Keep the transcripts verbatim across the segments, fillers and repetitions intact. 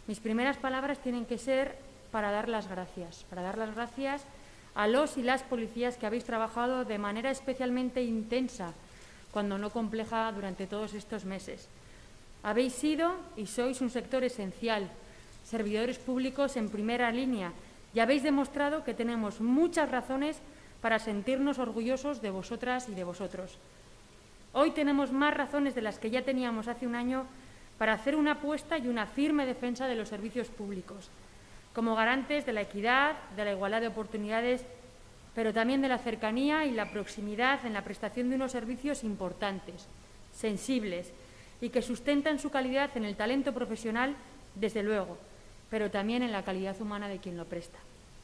Mis primeras palabras tienen que ser para dar las gracias, para dar las gracias a los y las policías que habéis trabajado de manera especialmente intensa, cuando no compleja, durante todos estos meses. Habéis sido y sois un sector esencial, servidores públicos en primera línea, y habéis demostrado que tenemos muchas razones para sentirnos orgullosos de vosotras y de vosotros. Hoy tenemos más razones de las que ya teníamos hace un año para hacer una apuesta y una firme defensa de los servicios públicos, como garantes de la equidad, de la igualdad de oportunidades, pero también de la cercanía y la proximidad en la prestación de unos servicios importantes, sensibles y que sustentan su calidad en el talento profesional, desde luego, pero también en la calidad humana de quien lo presta.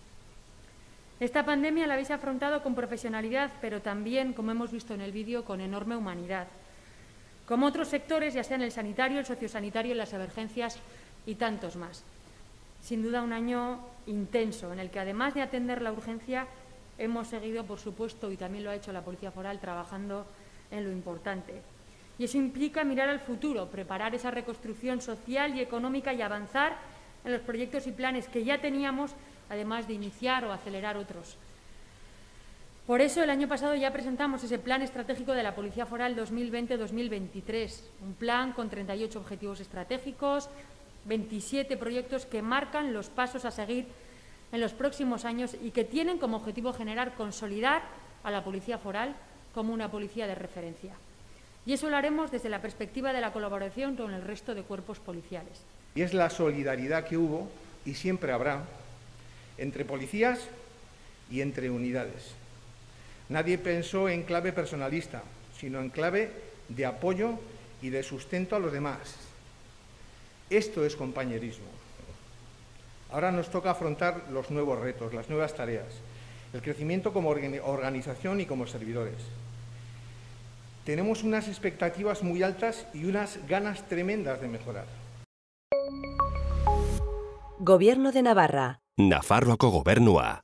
Esta pandemia la habéis afrontado con profesionalidad, pero también, como hemos visto en el vídeo, con enorme humanidad. Como otros sectores, ya sea en el sanitario, el sociosanitario, en las emergencias y tantos más. Sin duda, un año intenso, en el que, además de atender la urgencia, hemos seguido, por supuesto, y también lo ha hecho la Policía Foral, trabajando en lo importante. Y eso implica mirar al futuro, preparar esa reconstrucción social y económica y avanzar en los proyectos y planes que ya teníamos, además de iniciar o acelerar otros. Por eso, el año pasado ya presentamos ese Plan Estratégico de la Policía Foral dos mil veinte dos mil veintitrés, un plan con treinta y ocho objetivos estratégicos, veintisiete proyectos que marcan los pasos a seguir en los próximos años y que tienen como objetivo generar, consolidar a la Policía Foral como una policía de referencia. Y eso lo haremos desde la perspectiva de la colaboración con el resto de cuerpos policiales. Y es la solidaridad que hubo, y siempre habrá, entre policías y entre unidades. Nadie pensó en clave personalista, sino en clave de apoyo y de sustento a los demás. Esto es compañerismo. Ahora nos toca afrontar los nuevos retos, las nuevas tareas, el crecimiento como organización y como servidores. Tenemos unas expectativas muy altas y unas ganas tremendas de mejorar. Gobierno de Navarra. Nafarroako gobernua.